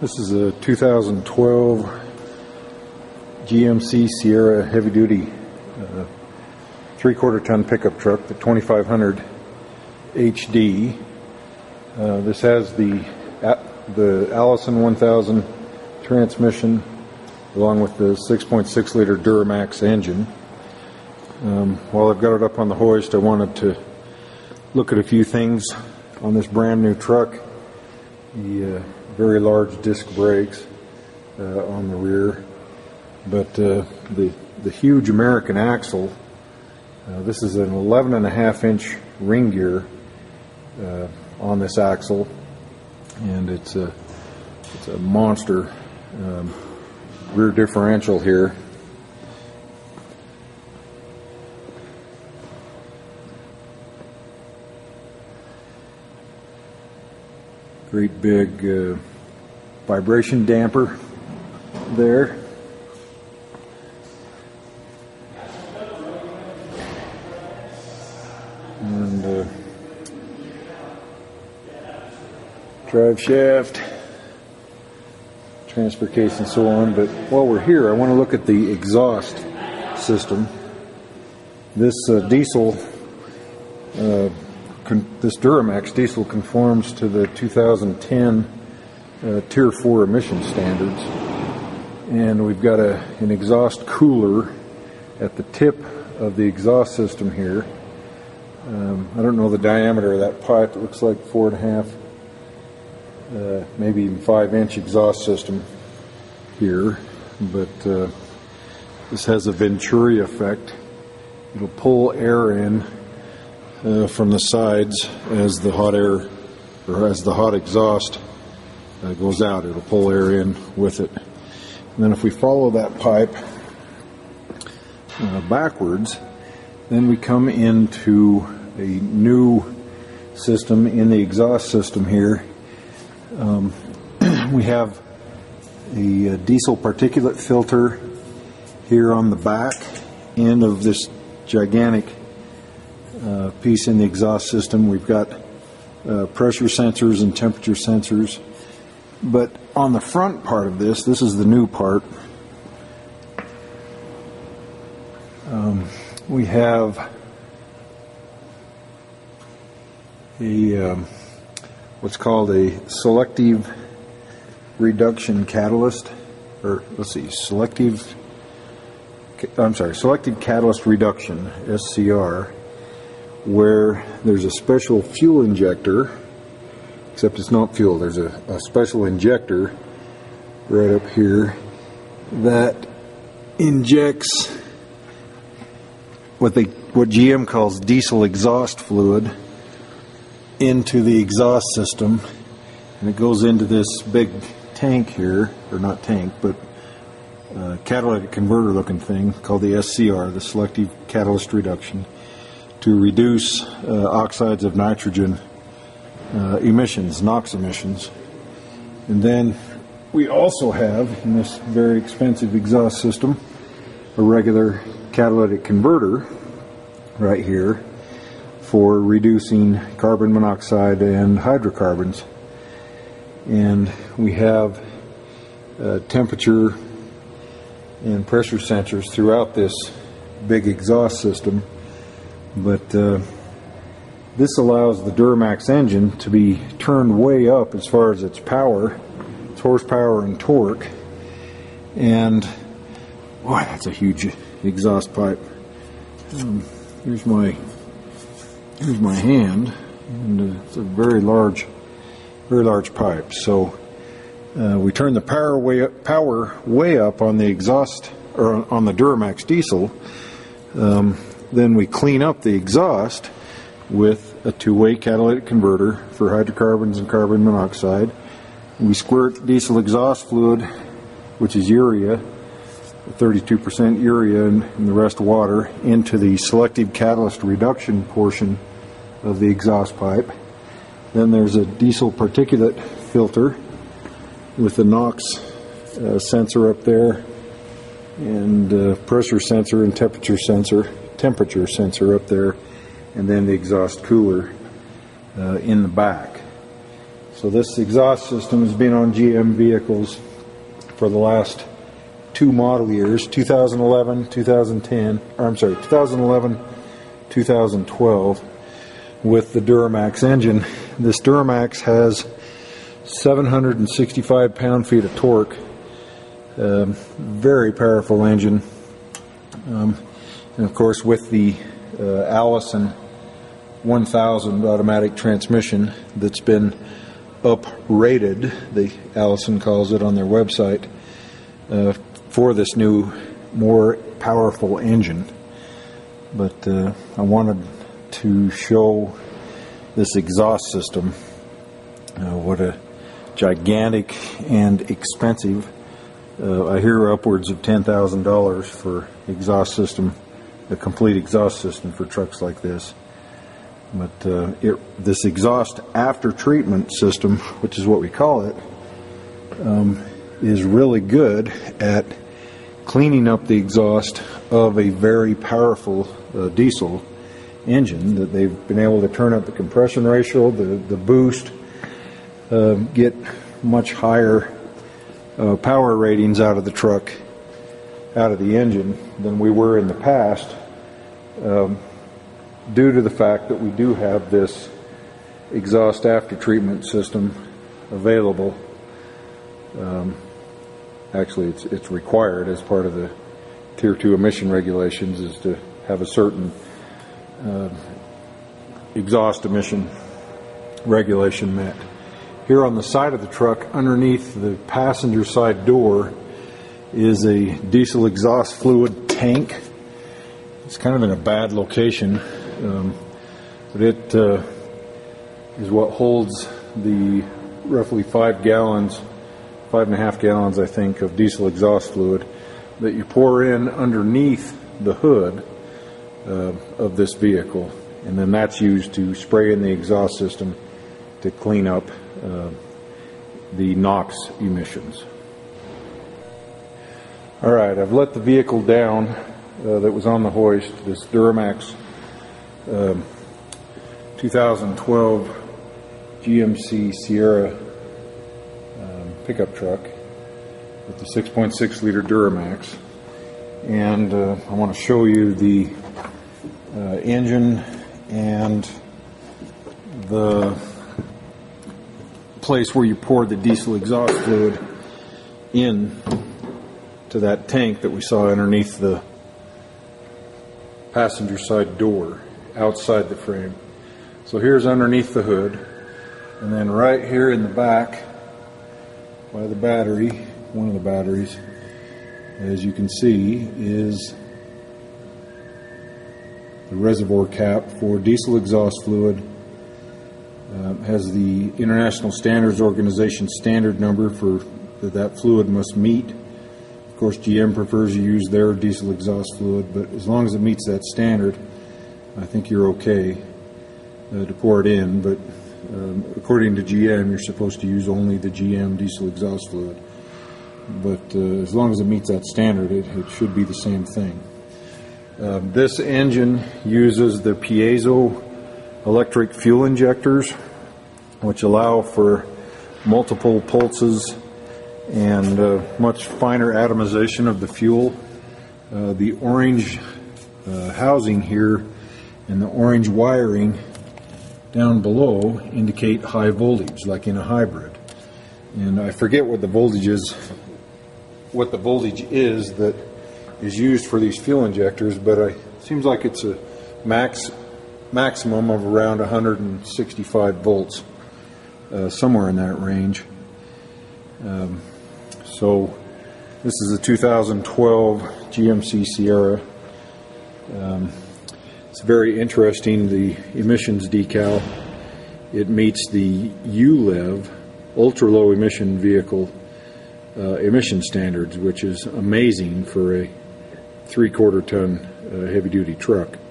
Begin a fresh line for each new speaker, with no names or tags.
This is a 2012 GMC Sierra heavy-duty 3/4 ton pickup truck, the 2500 HD. This has the Allison 1000 transmission along with the 6.6 liter Duramax engine. While I've got it up on the hoist, I wanted to look at a few things on this brand new truck. The very large disc brakes on the rear, but the huge American axle. This is an 11.5 inch ring gear on this axle, and it's a monster rear differential here. Great big vibration damper there. And drive shaft, transfer case, and so on. But while we're here, I want to look at the exhaust system. This diesel this Duramax diesel conforms to the 2010 Tier 4 emission standards, and we've got an exhaust cooler at the tip of the exhaust system here. I don't know the diameter of that pipe. It looks like 4.5, maybe even 5-inch exhaust system here, but this has a Venturi effect. It'll pull air in from the sides as the hot air, or as the hot exhaust goes out. It'll pull air in with it. And then if we follow that pipe backwards, then we come into a new system in the exhaust system here. We have a Diesel Particulate Filter here on the back end of this gigantic piece in the exhaust system. We've got pressure sensors and temperature sensors, but on the front part of this is the new part. We have a what's called a selective reduction catalyst, or let's see, selective catalyst reduction, SCR, where there's a special fuel injector, except it's not fuel. There's a special injector right up here that injects what GM calls diesel exhaust fluid into the exhaust system, and it goes into this big tank here, or not tank, but catalytic converter looking thing called the SCR, the Selective Catalyst Reduction, to reduce oxides of nitrogen emissions, NOx emissions. And then we also have, in this very expensive exhaust system, a regular catalytic converter right here for reducing carbon monoxide and hydrocarbons. And we have temperature and pressure sensors throughout this big exhaust system. But this allows the Duramax engine to be turned way up as far as its power, its horsepower and torque. And boy, that's a huge exhaust pipe. Here's my hand, and it's a very large pipe. So we turn the power way up on the exhaust, or on the Duramax diesel. Then we clean up the exhaust with a two-way catalytic converter for hydrocarbons and carbon monoxide. We squirt diesel exhaust fluid, which is urea, 32% urea and the rest water, into the selective catalyst reduction portion of the exhaust pipe. Then there's a diesel particulate filter with a NOx sensor up there, and pressure sensor and temperature sensor up there, and then the exhaust cooler in the back. So this exhaust system has been on GM vehicles for the last 2 model years, 2011, 2012, with the Duramax engine. This Duramax has 765 pound-feet of torque, very powerful engine, and of course with the Allison 1000 automatic transmission that's been uprated, the Allison calls it on their website, for this new, more powerful engine. But I wanted to show this exhaust system, what a gigantic and expensive, I hear upwards of $10,000 for exhaust system, a complete exhaust system for trucks like this. But this exhaust after treatment system, which is what we call it, is really good at cleaning up the exhaust of a very powerful diesel engine. That they've been able to turn up the compression ratio, the boost, get much higher power ratings out of the truck, out of the engine, than we were in the past, due to the fact that we do have this exhaust after treatment system available. Actually, it's required as part of the Tier 2 emission regulations, is to have a certain exhaust emission regulation met. Here on the side of the truck, underneath the passenger side door, is a diesel exhaust fluid tank. It's kind of in a bad location, but it is what holds the roughly 5 gallons, 5.5 gallons, I think, of diesel exhaust fluid that you pour in underneath the hood of this vehicle, and then that's used to spray in the exhaust system to clean up the NOx emissions. Alright, I've let the vehicle down that was on the hoist, this Duramax 2012 GMC Sierra pickup truck with the 6.6 liter Duramax, and I want to show you the engine and the place where you pour the diesel exhaust fluid in to that tank that we saw underneath the passenger side door outside the frame. So here's underneath the hood, and then right here in the back by the battery, one of the batteries, as you can see, is the reservoir cap for diesel exhaust fluid. Has the International Standards Organization standard number for that fluid must meet. Of course, GM prefers you use their diesel exhaust fluid, but as long as it meets that standard, I think you're okay to pour it in. But according to GM, you're supposed to use only the GM diesel exhaust fluid. But as long as it meets that standard, it should be the same thing. This engine uses the piezo electric fuel injectors, which allow for multiple pulses and much finer atomization of the fuel. The orange housing here and the orange wiring down below indicate high voltage, like in a hybrid. And I forget what the voltage is that is used for these fuel injectors, but it seems like it's a maximum of around 165 volts, somewhere in that range. So this is a 2012 GMC Sierra. It's very interesting, the emissions decal. It meets the ULEV, Ultra-low Emission Vehicle emission standards, which is amazing for a 3/4 ton heavy-duty truck.